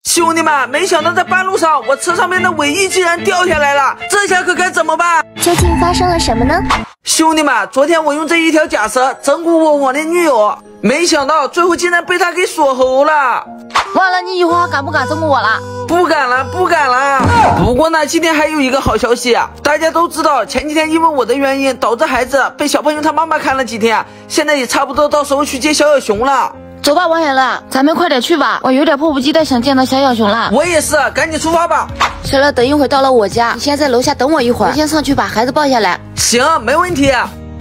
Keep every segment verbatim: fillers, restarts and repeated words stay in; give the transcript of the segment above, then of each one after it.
兄弟们，没想到在半路上，我车上面的尾翼竟然掉下来了，这下可该怎么办？ 究竟发生了什么呢？ 兄弟们，昨天我用这一条假蛇整蛊我我的女友，没想到最后竟然被他给锁喉了。 完了，你以后还敢不敢整蛊我了？ 不敢了，不敢了。不过呢，今天还有一个好消息，大家都知道，前几天因为我的原因，导致孩子被小朋友他妈妈看了几天，现在也差不多到时候去接小小熊了。 走吧，王小乐，咱们快点去吧，我有点迫不及待想见到小小熊了。 我也是，赶紧出发吧。 小乐，等一会儿到了我家，你先在楼下等我一会儿，我先上去把孩子抱下来。 行，没问题。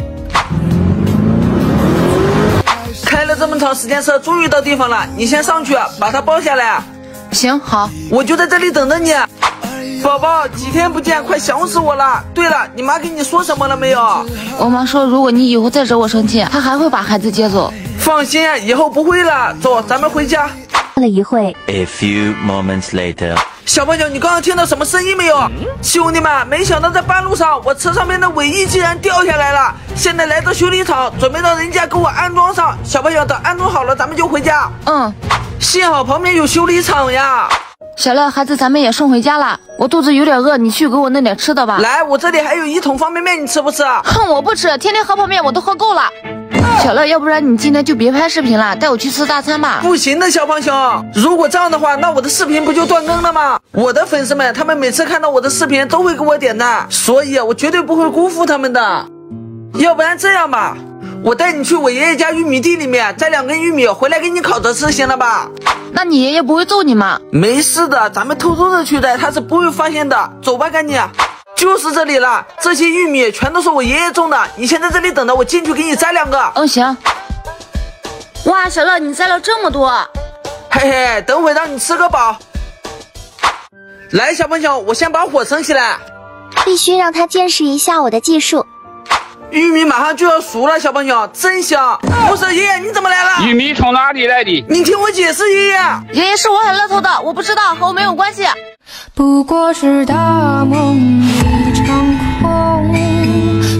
开了这么长时间车，终于到地方了，你先上去把他抱下来。 行，好， 我就在这里等着你。宝宝，几天不见，快想死我了。对了，你妈跟你说什么了没有？ 我妈说，如果你以后再惹我生气，她还会把孩子接走。 放心，以后不会了。走，咱们回家。 过了一会 A few moments later， 小朋友，你刚刚听到什么声音没有？兄弟们，没想到在半路上，我车上面的尾翼竟然掉下来了。现在来到修理厂，准备让人家给我安装上。小朋友，等安装好了，咱们就回家。 嗯， 幸好旁边有修理厂呀。 小乐，孩子咱们也送回家了，我肚子有点饿，你去给我弄点吃的吧。 来，我这里还有一桶方便面，你吃不吃？ 哼，我不吃，天天喝泡面我都喝够了。小乐，要不然你今天就别拍视频了，带我去吃大餐吧。 不行的，小胖熊，如果这样的话，那我的视频不就断更了吗？我的粉丝们，他们每次看到我的视频都会给我点赞，所以我绝对不会辜负他们的。要不然这样吧，我带你去我爷爷家玉米地里面摘两根玉米回来给你烤着吃，行了吧？ 那你爷爷不会揍你吗？ 没事的，咱们偷偷的去摘，他是不会发现的。走吧，赶紧。就是这里了，这些玉米全都是我爷爷种的，你先在这里等着，我进去给你摘两个。 嗯，行。哇，小乐，你摘了这么多。 嘿嘿，等会让你吃个饱。来，小朋友，我先把火升起来， 必须让他见识一下我的技术。 玉米马上就要熟了，小朋友，真香。不是爷爷，你怎么来了？ 玉米从哪里来的？ 你听我解释，爷爷。 爷爷是王小乐偷的，我不知道，和我没有关系。 不过是大梦一场空。